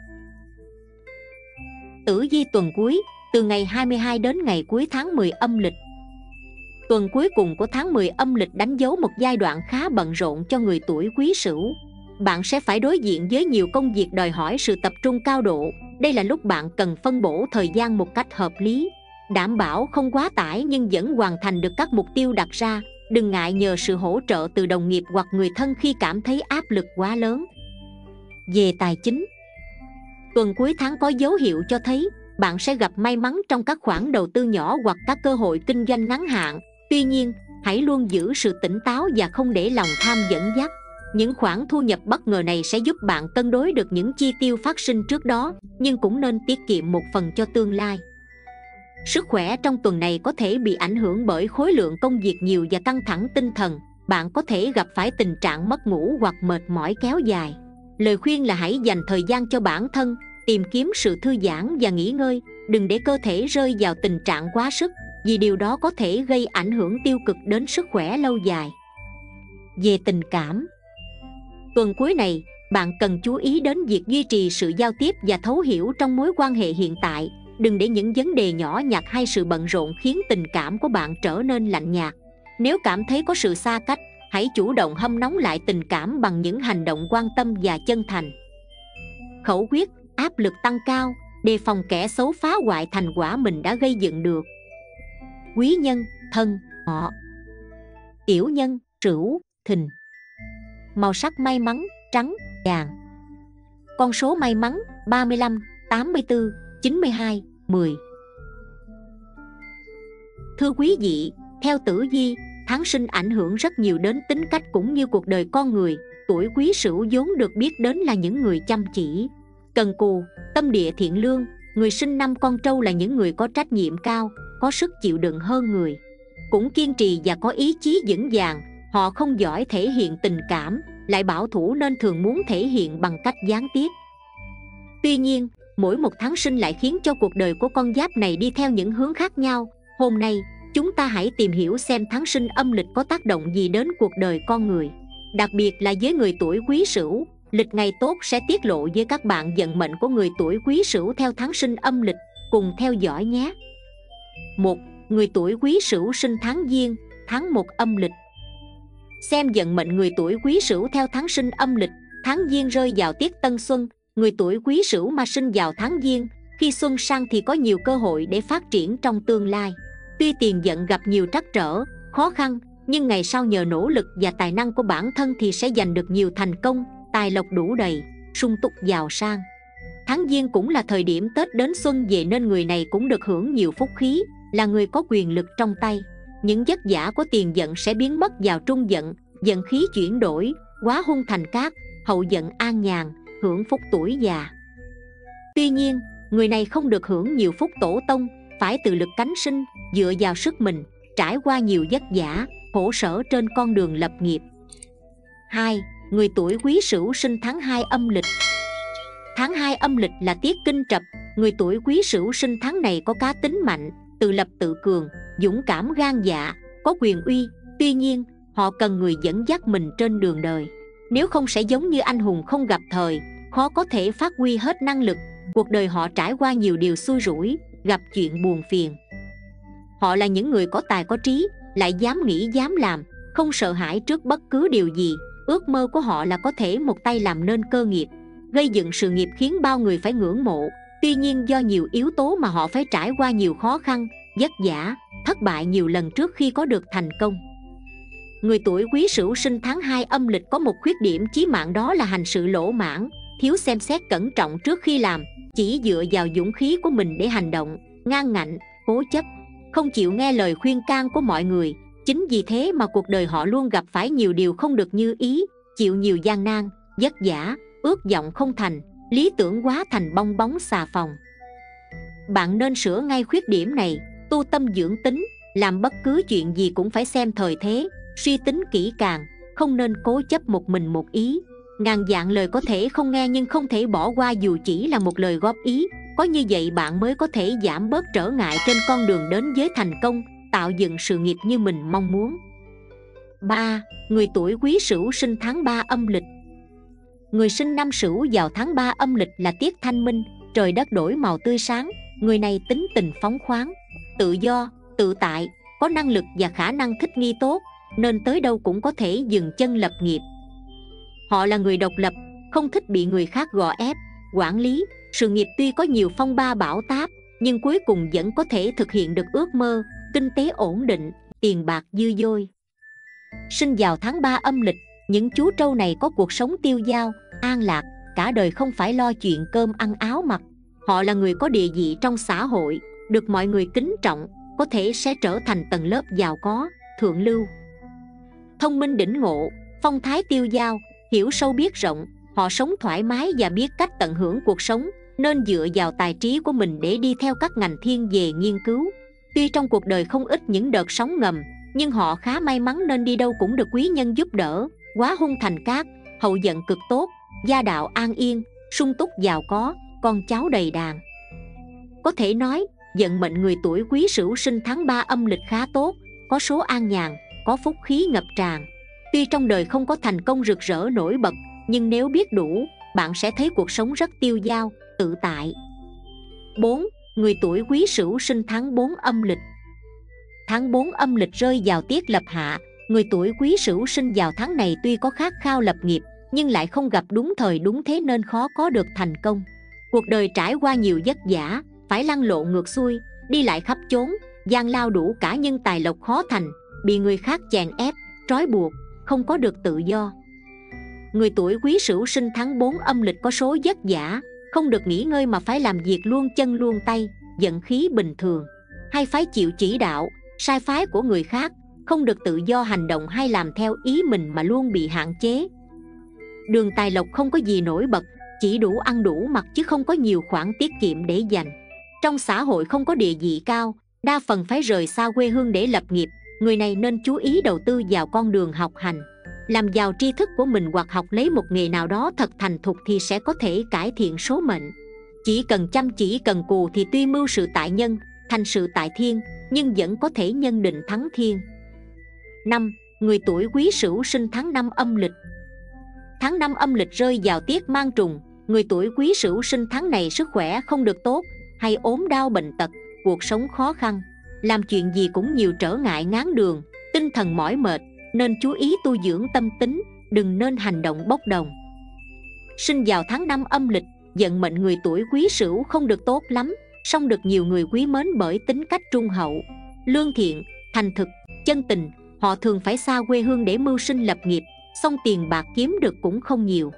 Tử vi tuần cuối, từ ngày hai mươi hai đến ngày cuối tháng mười âm lịch. Tuần cuối cùng của tháng mười âm lịch đánh dấu một giai đoạn khá bận rộn cho người tuổi Quý Sửu. Bạn sẽ phải đối diện với nhiều công việc đòi hỏi sự tập trung cao độ. Đây là lúc bạn cần phân bổ thời gian một cách hợp lý, đảm bảo không quá tải nhưng vẫn hoàn thành được các mục tiêu đặt ra. Đừng ngại nhờ sự hỗ trợ từ đồng nghiệp hoặc người thân khi cảm thấy áp lực quá lớn. Về tài chính, tuần cuối tháng có dấu hiệu cho thấy bạn sẽ gặp may mắn trong các khoản đầu tư nhỏ hoặc các cơ hội kinh doanh ngắn hạn. Tuy nhiên, hãy luôn giữ sự tỉnh táo và không để lòng tham dẫn dắt. Những khoản thu nhập bất ngờ này sẽ giúp bạn cân đối được những chi tiêu phát sinh trước đó, nhưng cũng nên tiết kiệm một phần cho tương lai. Sức khỏe trong tuần này có thể bị ảnh hưởng bởi khối lượng công việc nhiều và căng thẳng tinh thần. Bạn có thể gặp phải tình trạng mất ngủ hoặc mệt mỏi kéo dài. Lời khuyên là hãy dành thời gian cho bản thân, tìm kiếm sự thư giãn và nghỉ ngơi. Đừng để cơ thể rơi vào tình trạng quá sức, vì điều đó có thể gây ảnh hưởng tiêu cực đến sức khỏe lâu dài. Về tình cảm, tuần cuối này, bạn cần chú ý đến việc duy trì sự giao tiếp và thấu hiểu trong mối quan hệ hiện tại. Đừng để những vấn đề nhỏ nhặt hay sự bận rộn khiến tình cảm của bạn trở nên lạnh nhạt. Nếu cảm thấy có sự xa cách, hãy chủ động hâm nóng lại tình cảm bằng những hành động quan tâm và chân thành. Khẩu quyết, áp lực tăng cao, đề phòng kẻ xấu phá hoại thành quả mình đã gây dựng được. Quý nhân, Thân, Ngọ. Tiểu nhân, Sửu, Thìn. Màu sắc may mắn, trắng, vàng. Con số may mắn, ba mươi lăm, tám mươi tư, chín mươi hai, mười. Thưa quý vị, theo tử vi, tháng sinh ảnh hưởng rất nhiều đến tính cách cũng như cuộc đời con người. Tuổi Quý Sửu vốn được biết đến là những người chăm chỉ, cần cù, tâm địa thiện lương. Người sinh năm Con Trâu là những người có trách nhiệm cao, có sức chịu đựng hơn người, cũng kiên trì và có ý chí vững vàng. Họ không giỏi thể hiện tình cảm, lại bảo thủ nên thường muốn thể hiện bằng cách gián tiếp. Tuy nhiên, mỗi một tháng sinh lại khiến cho cuộc đời của con giáp này đi theo những hướng khác nhau. Hôm nay, chúng ta hãy tìm hiểu xem tháng sinh âm lịch có tác động gì đến cuộc đời con người. Đặc biệt là với người tuổi Quý Sửu, lịch ngày tốt sẽ tiết lộ với các bạn vận mệnh của người tuổi Quý Sửu theo tháng sinh âm lịch. Cùng theo dõi nhé. một. Người tuổi Quý Sửu sinh tháng Giêng, tháng một âm lịch. Xem vận mệnh người tuổi Quý Sửu theo tháng sinh âm lịch. Tháng Giêng rơi vào tiết Tân Xuân. Người tuổi Quý Sửu mà sinh vào tháng Giêng, khi xuân sang thì có nhiều cơ hội để phát triển trong tương lai. Tuy tiền vận gặp nhiều trắc trở, khó khăn, nhưng ngày sau nhờ nỗ lực và tài năng của bản thân thì sẽ giành được nhiều thành công, tài lộc đủ đầy, sung túc giàu sang. Tháng Giêng cũng là thời điểm Tết đến xuân về nên người này cũng được hưởng nhiều phúc khí, là người có quyền lực trong tay. Những vất vả của tiền vận sẽ biến mất vào trung vận, vận khí chuyển đổi, hóa hung thành cát, hậu vận an nhàn, hưởng phúc tuổi già. Tuy nhiên, người này không được hưởng nhiều phúc tổ tông, phải tự lực cánh sinh, dựa vào sức mình, trải qua nhiều vất vả, khổ sở trên con đường lập nghiệp. hai. Người tuổi Quý Sửu sinh tháng hai âm lịch. Tháng hai âm lịch là tiết Kinh Trập. Người tuổi Quý Sửu sinh tháng này có cá tính mạnh, tự lập tự cường, dũng cảm gan dạ, có quyền uy. Tuy nhiên, họ cần người dẫn dắt mình trên đường đời. Nếu không sẽ giống như anh hùng không gặp thời, khó có thể phát huy hết năng lực. Cuộc đời họ trải qua nhiều điều xui rủi, gặp chuyện buồn phiền. Họ là những người có tài có trí, lại dám nghĩ dám làm, không sợ hãi trước bất cứ điều gì. Ước mơ của họ là có thể một tay làm nên cơ nghiệp, gây dựng sự nghiệp khiến bao người phải ngưỡng mộ. Tuy nhiên do nhiều yếu tố mà họ phải trải qua nhiều khó khăn, vất vả, thất bại nhiều lần trước khi có được thành công. Người tuổi Quý Sửu sinh tháng hai âm lịch có một khuyết điểm chí mạng, đó là hành sự lỗ mãng, thiếu xem xét cẩn trọng trước khi làm, chỉ dựa vào dũng khí của mình để hành động, ngang ngạnh, cố chấp, không chịu nghe lời khuyên can của mọi người. Chính vì thế mà cuộc đời họ luôn gặp phải nhiều điều không được như ý, chịu nhiều gian nan, vất vả, ước vọng không thành, lý tưởng hóa thành bong bóng xà phòng. Bạn nên sửa ngay khuyết điểm này, tu tâm dưỡng tính, làm bất cứ chuyện gì cũng phải xem thời thế, suy tính kỹ càng, không nên cố chấp một mình một ý. Ngàn vạn lời có thể không nghe nhưng không thể bỏ qua dù chỉ là một lời góp ý. Có như vậy bạn mới có thể giảm bớt trở ngại trên con đường đến với thành công, tạo dựng sự nghiệp như mình mong muốn. ba. Người tuổi Quý Sửu sinh tháng ba âm lịch. Người sinh năm Sửu vào tháng ba âm lịch là tiết thanh minh, trời đất đổi màu tươi sáng. Người này tính tình phóng khoáng, tự do, tự tại, có năng lực và khả năng thích nghi tốt, nên tới đâu cũng có thể dừng chân lập nghiệp. Họ là người độc lập, không thích bị người khác gò ép, quản lý. Sự nghiệp tuy có nhiều phong ba bão táp, nhưng cuối cùng vẫn có thể thực hiện được ước mơ, kinh tế ổn định, tiền bạc dư dôi. Sinh vào tháng ba âm lịch, những chú trâu này có cuộc sống tiêu dao, an lạc, cả đời không phải lo chuyện cơm ăn áo mặc. Họ là người có địa vị trong xã hội, được mọi người kính trọng, có thể sẽ trở thành tầng lớp giàu có, thượng lưu. Thông minh đỉnh ngộ, phong thái tiêu dao, hiểu sâu biết rộng. Họ sống thoải mái và biết cách tận hưởng cuộc sống, nên dựa vào tài trí của mình để đi theo các ngành thiên về nghiên cứu. Tuy trong cuộc đời không ít những đợt sóng ngầm, nhưng họ khá may mắn nên đi đâu cũng được quý nhân giúp đỡ. Quá hung thành cát, hậu vận cực tốt, gia đạo an yên, sung túc giàu có, con cháu đầy đàn. Có thể nói, vận mệnh người tuổi Quý Sửu sinh tháng ba âm lịch khá tốt, có số an nhàn, có phúc khí ngập tràn. Tuy trong đời không có thành công rực rỡ nổi bật, nhưng nếu biết đủ, bạn sẽ thấy cuộc sống rất tiêu dao, tự tại. bốn. Người tuổi Quý Sửu sinh tháng bốn âm lịch. Tháng bốn âm lịch rơi vào tiết lập hạ. Người tuổi Quý Sửu sinh vào tháng này tuy có khát khao lập nghiệp, nhưng lại không gặp đúng thời đúng thế nên khó có được thành công. Cuộc đời trải qua nhiều vất vả, phải lăn lộn ngược xuôi, đi lại khắp chốn, gian lao đủ cả nhưng tài lộc khó thành, bị người khác chèn ép, trói buộc, không có được tự do. Người tuổi Quý Sửu sinh tháng bốn âm lịch có số vất vả, không được nghỉ ngơi mà phải làm việc luôn chân luôn tay, vận khí bình thường, hay phải chịu chỉ đạo, sai phái của người khác, không được tự do hành động hay làm theo ý mình mà luôn bị hạn chế. Đường tài lộc không có gì nổi bật, chỉ đủ ăn đủ mặc chứ không có nhiều khoản tiết kiệm để dành. Trong xã hội không có địa vị cao, đa phần phải rời xa quê hương để lập nghiệp. Người này nên chú ý đầu tư vào con đường học hành, làm giàu tri thức của mình hoặc học lấy một nghề nào đó thật thành thục thì sẽ có thể cải thiện số mệnh. Chỉ cần chăm chỉ cần cù thì tuy mưu sự tại nhân, thành sự tại thiên, nhưng vẫn có thể nhân định thắng thiên. năm. Người tuổi Quý Sửu sinh tháng năm âm lịch. Tháng năm âm lịch rơi vào tiết mang trùng. Người tuổi Quý Sửu sinh tháng này sức khỏe không được tốt, hay ốm đau bệnh tật, cuộc sống khó khăn, làm chuyện gì cũng nhiều trở ngại ngáng đường, tinh thần mỏi mệt, nên chú ý tu dưỡng tâm tính, đừng nên hành động bốc đồng. Sinh vào tháng năm âm lịch, vận mệnh người tuổi Quý Sửu không được tốt lắm, song được nhiều người quý mến bởi tính cách trung hậu, lương thiện, thành thực, chân tình. Họ thường phải xa quê hương để mưu sinh lập nghiệp, song tiền bạc kiếm được cũng không nhiều.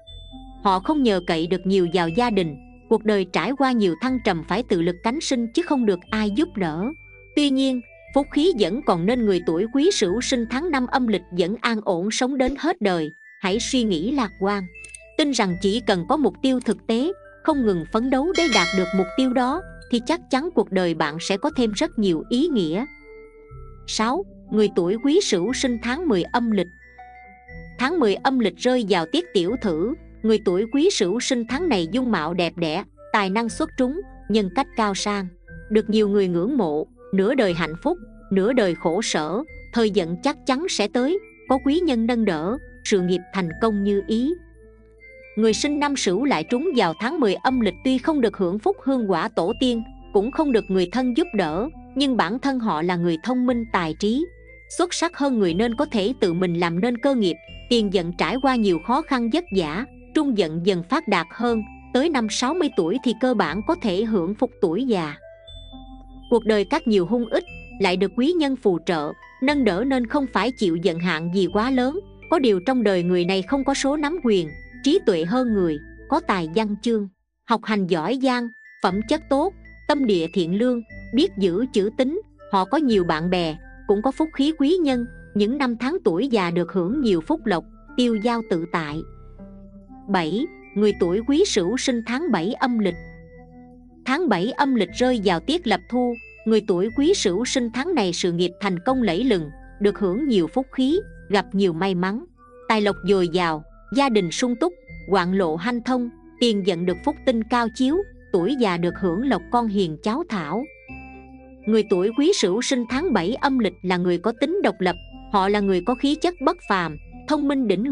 Họ không nhờ cậy được nhiều vào gia đình, cuộc đời trải qua nhiều thăng trầm phải tự lực cánh sinh chứ không được ai giúp đỡ. Tuy nhiên, phúc khí vẫn còn nên người tuổi Quý Sửu sinh tháng năm âm lịch vẫn an ổn sống đến hết đời. Hãy suy nghĩ lạc quan, tin rằng chỉ cần có mục tiêu thực tế, không ngừng phấn đấu để đạt được mục tiêu đó, thì chắc chắn cuộc đời bạn sẽ có thêm rất nhiều ý nghĩa. sáu. Người tuổi Quý Sửu sinh tháng mười âm lịch. Tháng mười âm lịch rơi vào tiết Tiểu Thử. Người tuổi Quý Sửu sinh tháng này dung mạo đẹp đẽ, tài năng xuất chúng, nhân cách cao sang, được nhiều người ngưỡng mộ. Nửa đời hạnh phúc, nửa đời khổ sở, thời vận chắc chắn sẽ tới, có quý nhân nâng đỡ, sự nghiệp thành công như ý. Người sinh năm Sửu lại trúng vào tháng mười âm lịch tuy không được hưởng phúc hương quả tổ tiên, cũng không được người thân giúp đỡ, nhưng bản thân họ là người thông minh tài trí, xuất sắc hơn người nên có thể tự mình làm nên cơ nghiệp. Tiền vận trải qua nhiều khó khăn vất vả, trung vận dần phát đạt hơn, tới năm sáu mươi tuổi thì cơ bản có thể hưởng phúc tuổi già. Cuộc đời các nhiều hung ích, lại được quý nhân phù trợ, nâng đỡ nên không phải chịu vận hạn gì quá lớn. Có điều trong đời người này không có số nắm quyền, trí tuệ hơn người, có tài văn chương, học hành giỏi giang, phẩm chất tốt, tâm địa thiện lương, biết giữ chữ tín. Họ có nhiều bạn bè, cũng có phúc khí quý nhân, những năm tháng tuổi già được hưởng nhiều phúc lộc, tiêu dao tự tại. bảy. Người tuổi Quý Sửu sinh tháng bảy âm lịch. Tháng bảy âm lịch rơi vào tiết lập thu. Người tuổi Quý Sửu sinh tháng này sự nghiệp thành công lẫy lừng, được hưởng nhiều phúc khí, gặp nhiều may mắn, tài lộc dồi dào, gia đình sung túc, hoạn lộ hanh thông, tiền vận được phúc tinh cao chiếu, tuổi già được hưởng lộc con hiền cháu thảo. Người tuổi Quý Sửu sinh tháng bảy âm lịch là người có tính độc lập. Họ là người có khí chất bất phàm, thông minh đỉnh ngộ,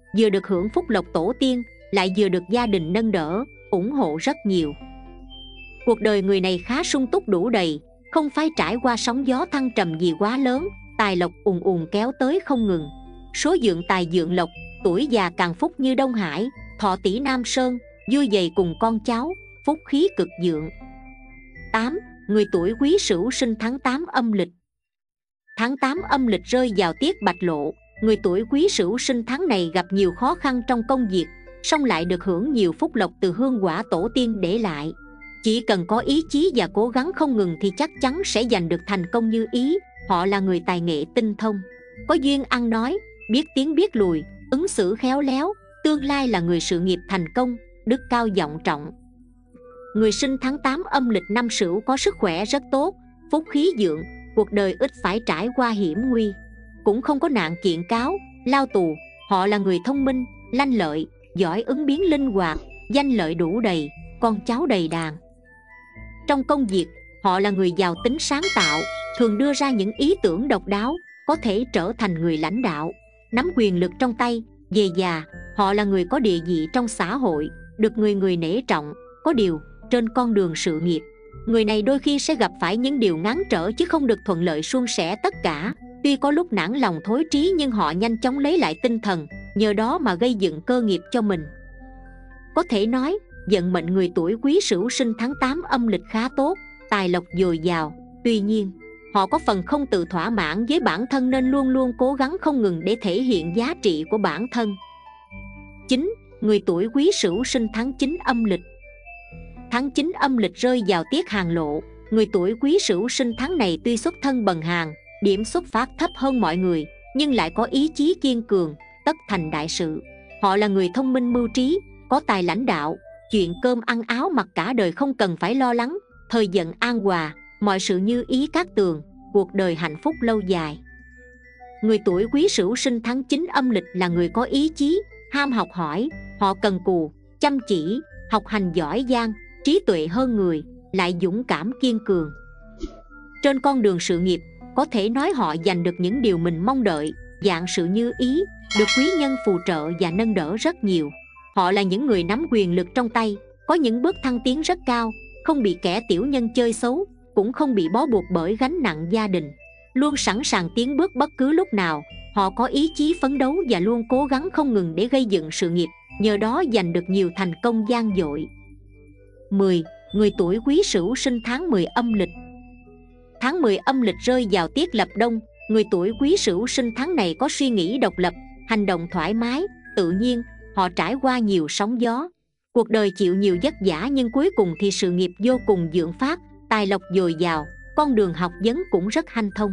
vừa được hưởng phúc lộc tổ tiên, lại vừa được gia đình nâng đỡ, ủng hộ rất nhiều. Cuộc đời người này khá sung túc đủ đầy, không phải trải qua sóng gió thăng trầm gì quá lớn, tài lộc ùn ùn kéo tới không ngừng. Số dượng tài dượng lộc, tuổi già càng phúc như Đông Hải, thọ tỷ Nam Sơn, vui dày cùng con cháu, phúc khí cực dượng. tám. Người tuổi Quý Sửu sinh tháng tám âm lịch. Tháng tám âm lịch rơi vào tiết bạch lộ, người tuổi Quý Sửu sinh tháng này gặp nhiều khó khăn trong công việc, song lại được hưởng nhiều phúc lộc từ hương quả tổ tiên để lại. Chỉ cần có ý chí và cố gắng không ngừng thì chắc chắn sẽ giành được thành công như ý. Họ là người tài nghệ tinh thông, có duyên ăn nói, biết tiếng biết lùi, ứng xử khéo léo, tương lai là người sự nghiệp thành công, đức cao vọng trọng. Người sinh tháng tám âm lịch năm Sửu có sức khỏe rất tốt, phúc khí vượng, cuộc đời ít phải trải qua hiểm nguy, cũng không có nạn kiện cáo, lao tù. Họ là người thông minh, lanh lợi, giỏi ứng biến linh hoạt, danh lợi đủ đầy, con cháu đầy đàn. Trong công việc, họ là người giàu tính sáng tạo, thường đưa ra những ý tưởng độc đáo, có thể trở thành người lãnh đạo, nắm quyền lực trong tay. Về già, họ là người có địa vị trong xã hội, được người người nể trọng. Có điều, trên con đường sự nghiệp, người này đôi khi sẽ gặp phải những điều ngáng trở chứ không được thuận lợi suôn sẻ tất cả. Tuy có lúc nản lòng thối trí nhưng họ nhanh chóng lấy lại tinh thần, nhờ đó mà gây dựng cơ nghiệp cho mình. Có thể nói, vận mệnh người tuổi Quý Sửu sinh tháng tám âm lịch khá tốt, tài lộc dồi dào. Tuy nhiên, họ có phần không tự thỏa mãn với bản thân nên luôn luôn cố gắng không ngừng để thể hiện giá trị của bản thân. chín. Người tuổi Quý Sửu sinh tháng chín âm lịch. Tháng chín âm lịch rơi vào tiết Hàn Lộ, người tuổi Quý Sửu sinh tháng này tuy xuất thân bần hàn, điểm xuất phát thấp hơn mọi người, nhưng lại có ý chí kiên cường, tất thành đại sự. Họ là người thông minh mưu trí, có tài lãnh đạo, chuyện cơm ăn áo mặc cả đời không cần phải lo lắng, thời vận an hòa, mọi sự như ý cát tường, cuộc đời hạnh phúc lâu dài. Người tuổi Quý Sửu sinh tháng chín âm lịch là người có ý chí, ham học hỏi, họ cần cù, chăm chỉ, học hành giỏi giang, trí tuệ hơn người, lại dũng cảm kiên cường. Trên con đường sự nghiệp, có thể nói họ giành được những điều mình mong đợi, vạn sự như ý, được quý nhân phù trợ và nâng đỡ rất nhiều. Họ là những người nắm quyền lực trong tay, có những bước thăng tiến rất cao, không bị kẻ tiểu nhân chơi xấu, cũng không bị bó buộc bởi gánh nặng gia đình, luôn sẵn sàng tiến bước bất cứ lúc nào. Họ có ý chí phấn đấu và luôn cố gắng không ngừng để gây dựng sự nghiệp, nhờ đó giành được nhiều thành công vang dội. mười. Người tuổi Quý Sửu sinh tháng mười âm lịch. Tháng mười âm lịch rơi vào tiết lập đông, người tuổi Quý Sửu sinh tháng này có suy nghĩ độc lập, hành động thoải mái, tự nhiên. Họ trải qua nhiều sóng gió, cuộc đời chịu nhiều vất vả nhưng cuối cùng thì sự nghiệp vô cùng vượng phát, tài lộc dồi dào, con đường học vấn cũng rất hanh thông.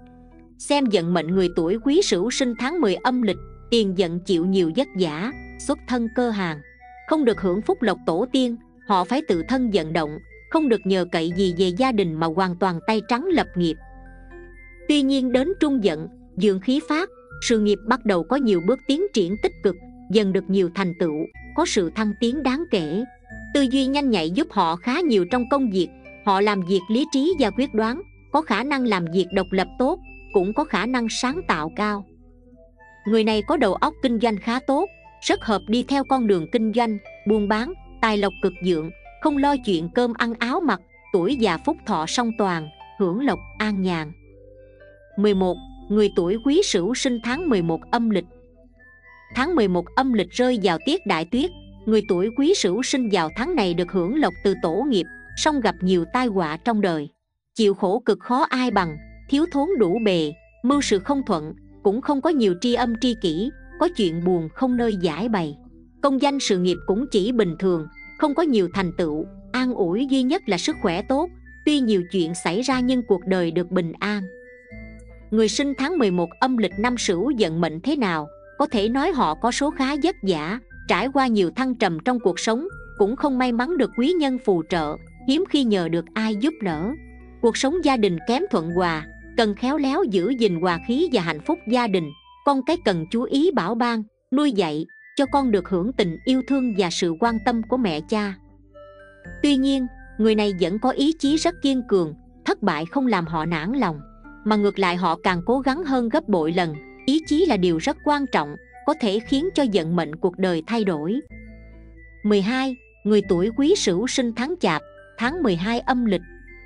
Xem vận mệnh người tuổi Quý Sửu sinh tháng mười âm lịch, tiền vận chịu nhiều vất vả, xuất thân cơ hàn, không được hưởng phúc lộc tổ tiên. Họ phải tự thân vận động, không được nhờ cậy gì về gia đình mà hoàn toàn tay trắng lập nghiệp. Tuy nhiên đến trung vận, vượng khí phát, sự nghiệp bắt đầu có nhiều bước tiến triển tích cực, dần được nhiều thành tựu, có sự thăng tiến đáng kể. Tư duy nhanh nhạy giúp họ khá nhiều trong công việc. Họ làm việc lý trí và quyết đoán, có khả năng làm việc độc lập tốt, cũng có khả năng sáng tạo cao. Người này có đầu óc kinh doanh khá tốt, rất hợp đi theo con đường kinh doanh, buôn bán, tài lộc cực vượng, không lo chuyện cơm ăn áo mặc, tuổi già phúc thọ song toàn, hưởng lộc an nhàn. mười một. Người tuổi Quý Sửu sinh tháng mười một âm lịch. Tháng mười một âm lịch rơi vào tiết đại tuyết, người tuổi Quý Sửu sinh vào tháng này được hưởng lộc từ tổ nghiệp, song gặp nhiều tai họa trong đời. Chịu khổ cực khó ai bằng, thiếu thốn đủ bề, mưu sự không thuận, cũng không có nhiều tri âm tri kỷ, có chuyện buồn không nơi giải bày. Công danh sự nghiệp cũng chỉ bình thường, không có nhiều thành tựu, an ủi duy nhất là sức khỏe tốt, tuy nhiều chuyện xảy ra nhưng cuộc đời được bình an. Người sinh tháng mười một âm lịch năm Sửu vận mệnh thế nào? Có thể nói họ có số khá vất vả, trải qua nhiều thăng trầm trong cuộc sống, cũng không may mắn được quý nhân phù trợ, hiếm khi nhờ được ai giúp đỡ. Cuộc sống gia đình kém thuận hòa, cần khéo léo giữ gìn hòa khí và hạnh phúc gia đình. Con cái cần chú ý bảo ban, nuôi dạy, cho con được hưởng tình yêu thương và sự quan tâm của mẹ cha. Tuy nhiên, người này vẫn có ý chí rất kiên cường, thất bại không làm họ nản lòng, mà ngược lại họ càng cố gắng hơn gấp bội lần. Ý chí là điều rất quan trọng, có thể khiến cho vận mệnh cuộc đời thay đổi. mười hai. Người tuổi Quý Sửu sinh tháng Chạp, tháng mười hai âm lịch.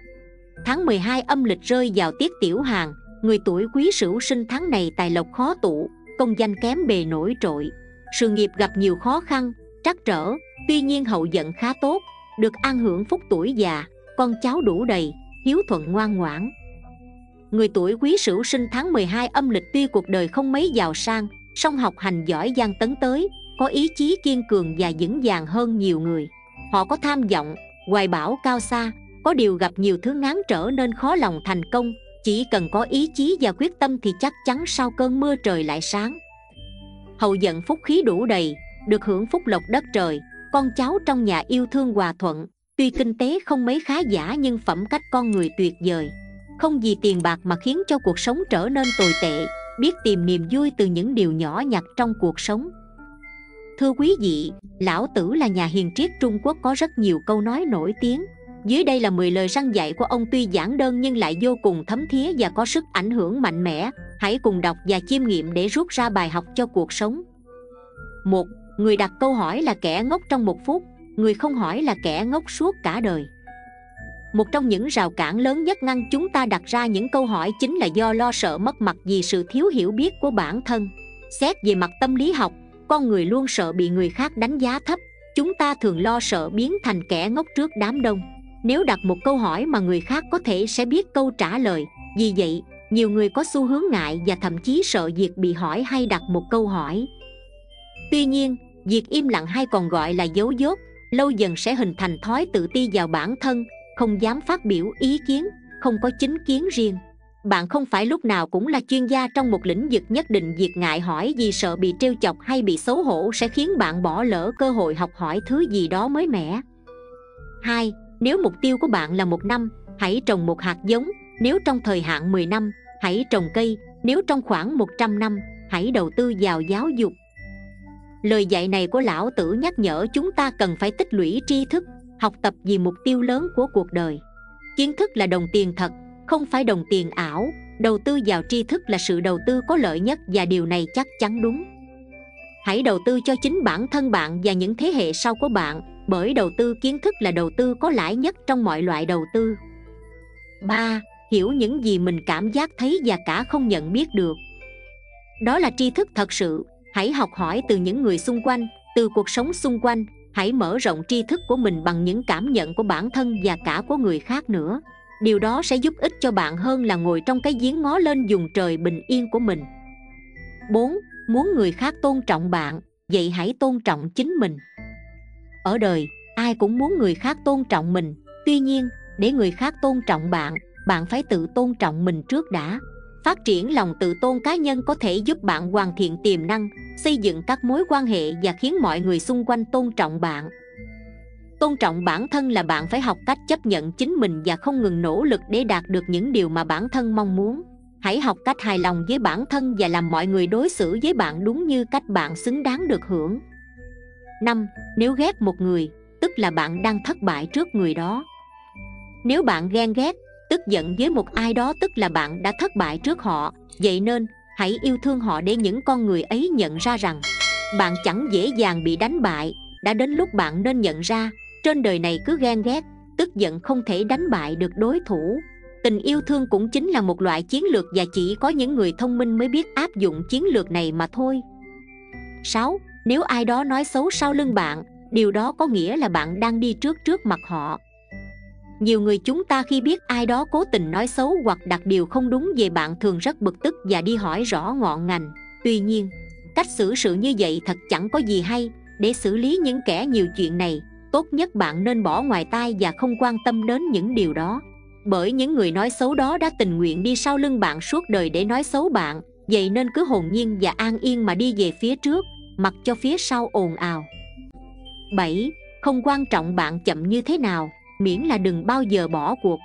Tháng mười hai âm lịch rơi vào tiết Tiểu Hàn, người tuổi Quý Sửu sinh tháng này tài lộc khó tụ, công danh kém bề nổi trội, sự nghiệp gặp nhiều khó khăn, trắc trở, tuy nhiên hậu vận khá tốt, được an hưởng phúc tuổi già, con cháu đủ đầy, hiếu thuận ngoan ngoãn. Người tuổi Quý Sửu sinh tháng mười hai âm lịch tuy cuộc đời không mấy giàu sang, song học hành giỏi giang tấn tới, có ý chí kiên cường và vững vàng hơn nhiều người. Họ có tham vọng, hoài bão cao xa, có điều gặp nhiều thứ ngáng trở nên khó lòng thành công. Chỉ cần có ý chí và quyết tâm thì chắc chắn sau cơn mưa trời lại sáng. Hậu vận phúc khí đủ đầy, được hưởng phúc lộc đất trời, con cháu trong nhà yêu thương hòa thuận. Tuy kinh tế không mấy khá giả nhưng phẩm cách con người tuyệt vời. Không vì tiền bạc mà khiến cho cuộc sống trở nên tồi tệ, biết tìm niềm vui từ những điều nhỏ nhặt trong cuộc sống. Thưa quý vị, Lão Tử là nhà hiền triết Trung Quốc có rất nhiều câu nói nổi tiếng. Dưới đây là mười lời răn dạy của ông, tuy giản đơn nhưng lại vô cùng thấm thía và có sức ảnh hưởng mạnh mẽ. Hãy cùng đọc và chiêm nghiệm để rút ra bài học cho cuộc sống. Một. Người đặt câu hỏi là kẻ ngốc trong một phút, người không hỏi là kẻ ngốc suốt cả đời. Một trong những rào cản lớn nhất ngăn chúng ta đặt ra những câu hỏi chính là do lo sợ mất mặt vì sự thiếu hiểu biết của bản thân. Xét về mặt tâm lý học, con người luôn sợ bị người khác đánh giá thấp. Chúng ta thường lo sợ biến thành kẻ ngốc trước đám đông. Nếu đặt một câu hỏi mà người khác có thể sẽ biết câu trả lời. Vì vậy, nhiều người có xu hướng ngại và thậm chí sợ việc bị hỏi hay đặt một câu hỏi. Tuy nhiên, việc im lặng hay còn gọi là giấu dốt, lâu dần sẽ hình thành thói tự ti vào bản thân, không dám phát biểu ý kiến, không có chính kiến riêng. Bạn không phải lúc nào cũng là chuyên gia trong một lĩnh vực nhất định. Việc ngại hỏi vì sợ bị trêu chọc hay bị xấu hổ sẽ khiến bạn bỏ lỡ cơ hội học hỏi thứ gì đó mới mẻ. Hai. Nếu mục tiêu của bạn là một năm, hãy trồng một hạt giống. Nếu trong thời hạn mười năm, hãy trồng cây. Nếu trong khoảng một trăm năm, hãy đầu tư vào giáo dục. Lời dạy này của Lão Tử nhắc nhở chúng ta cần phải tích lũy tri thức, học tập vì mục tiêu lớn của cuộc đời. Kiến thức là đồng tiền thật, không phải đồng tiền ảo. Đầu tư vào tri thức là sự đầu tư có lợi nhất và điều này chắc chắn đúng. Hãy đầu tư cho chính bản thân bạn và những thế hệ sau của bạn, bởi đầu tư kiến thức là đầu tư có lãi nhất trong mọi loại đầu tư. Ba. Hiểu những gì mình cảm giác thấy và cả không nhận biết được. Đó là tri thức thật sự. Hãy học hỏi từ những người xung quanh, từ cuộc sống xung quanh. Hãy mở rộng tri thức của mình bằng những cảm nhận của bản thân và cả của người khác nữa. Điều đó sẽ giúp ích cho bạn hơn là ngồi trong cái giếng ngó lên vùng trời bình yên của mình. Bốn. Muốn người khác tôn trọng bạn, vậy hãy tôn trọng chính mình. Ở đời, ai cũng muốn người khác tôn trọng mình. Tuy nhiên, để người khác tôn trọng bạn, bạn phải tự tôn trọng mình trước đã. Phát triển lòng tự tôn cá nhân có thể giúp bạn hoàn thiện tiềm năng, xây dựng các mối quan hệ và khiến mọi người xung quanh tôn trọng bạn. Tôn trọng bản thân là bạn phải học cách chấp nhận chính mình và không ngừng nỗ lực để đạt được những điều mà bản thân mong muốn. Hãy học cách hài lòng với bản thân và làm mọi người đối xử với bạn đúng như cách bạn xứng đáng được hưởng. Năm. Nếu ghét một người, tức là bạn đang thất bại trước người đó. Nếu bạn ghen ghét, tức giận với một ai đó, tức là bạn đã thất bại trước họ. Vậy nên, hãy yêu thương họ để những con người ấy nhận ra rằng bạn chẳng dễ dàng bị đánh bại. Đã đến lúc bạn nên nhận ra, trên đời này cứ ghen ghét, tức giận không thể đánh bại được đối thủ. Tình yêu thương cũng chính là một loại chiến lược và chỉ có những người thông minh mới biết áp dụng chiến lược này mà thôi. Sáu. Nếu ai đó nói xấu sau lưng bạn, điều đó có nghĩa là bạn đang đi trước trước mặt họ. Nhiều người chúng ta khi biết ai đó cố tình nói xấu hoặc đặt điều không đúng về bạn thường rất bực tức và đi hỏi rõ ngọn ngành. Tuy nhiên, cách xử sự như vậy thật chẳng có gì hay. Để xử lý những kẻ nhiều chuyện này, tốt nhất bạn nên bỏ ngoài tai và không quan tâm đến những điều đó. Bởi những người nói xấu đó đã tình nguyện đi sau lưng bạn suốt đời để nói xấu bạn. Vậy nên cứ hồn nhiên và an yên mà đi về phía trước, mặc cho phía sau ồn ào. Bảy. Không quan trọng bạn chậm như thế nào, miễn là đừng bao giờ bỏ cuộc.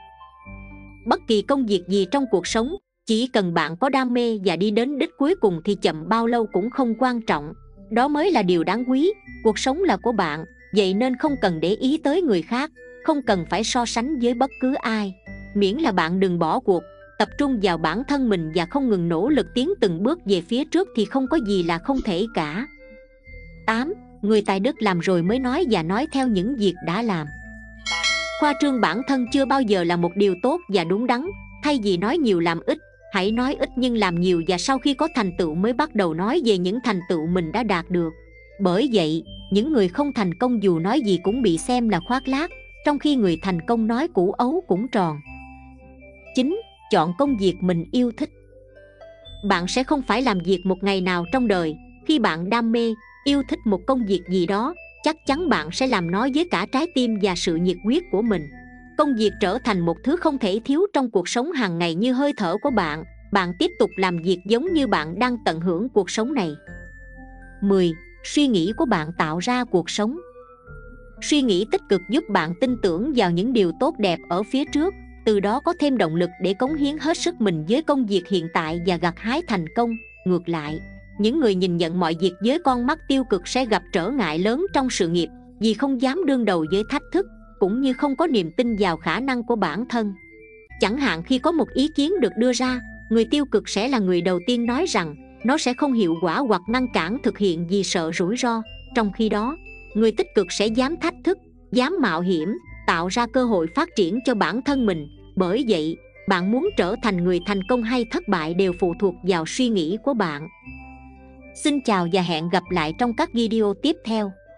Bất kỳ công việc gì trong cuộc sống, chỉ cần bạn có đam mê và đi đến đích cuối cùng thì chậm bao lâu cũng không quan trọng. Đó mới là điều đáng quý. Cuộc sống là của bạn, vậy nên không cần để ý tới người khác, không cần phải so sánh với bất cứ ai. Miễn là bạn đừng bỏ cuộc, tập trung vào bản thân mình và không ngừng nỗ lực tiến từng bước về phía trước thì không có gì là không thể cả. tám. Người tài đức làm rồi mới nói và nói theo những việc đã làm. Khoa trương bản thân chưa bao giờ là một điều tốt và đúng đắn. Thay vì nói nhiều làm ít, hãy nói ít nhưng làm nhiều, và sau khi có thành tựu mới bắt đầu nói về những thành tựu mình đã đạt được. Bởi vậy, những người không thành công dù nói gì cũng bị xem là khoác lác, trong khi người thành công nói củ ấu cũng tròn. chín. Chọn công việc mình yêu thích. Bạn sẽ không phải làm việc một ngày nào trong đời. Khi bạn đam mê, yêu thích một công việc gì đó, chắc chắn bạn sẽ làm nó với cả trái tim và sự nhiệt huyết của mình. Công việc trở thành một thứ không thể thiếu trong cuộc sống hàng ngày như hơi thở của bạn. Bạn tiếp tục làm việc giống như bạn đang tận hưởng cuộc sống này. mười. Suy nghĩ của bạn tạo ra cuộc sống. Suy nghĩ tích cực giúp bạn tin tưởng vào những điều tốt đẹp ở phía trước, từ đó có thêm động lực để cống hiến hết sức mình với công việc hiện tại và gặt hái thành công. Ngược lại, những người nhìn nhận mọi việc với con mắt tiêu cực sẽ gặp trở ngại lớn trong sự nghiệp, vì không dám đương đầu với thách thức, cũng như không có niềm tin vào khả năng của bản thân. Chẳng hạn khi có một ý kiến được đưa ra, người tiêu cực sẽ là người đầu tiên nói rằng nó sẽ không hiệu quả hoặc ngăn cản thực hiện vì sợ rủi ro. Trong khi đó, người tích cực sẽ dám thách thức, dám mạo hiểm, tạo ra cơ hội phát triển cho bản thân mình. Bởi vậy, bạn muốn trở thành người thành công hay thất bại đều phụ thuộc vào suy nghĩ của bạn. Xin chào và hẹn gặp lại trong các video tiếp theo.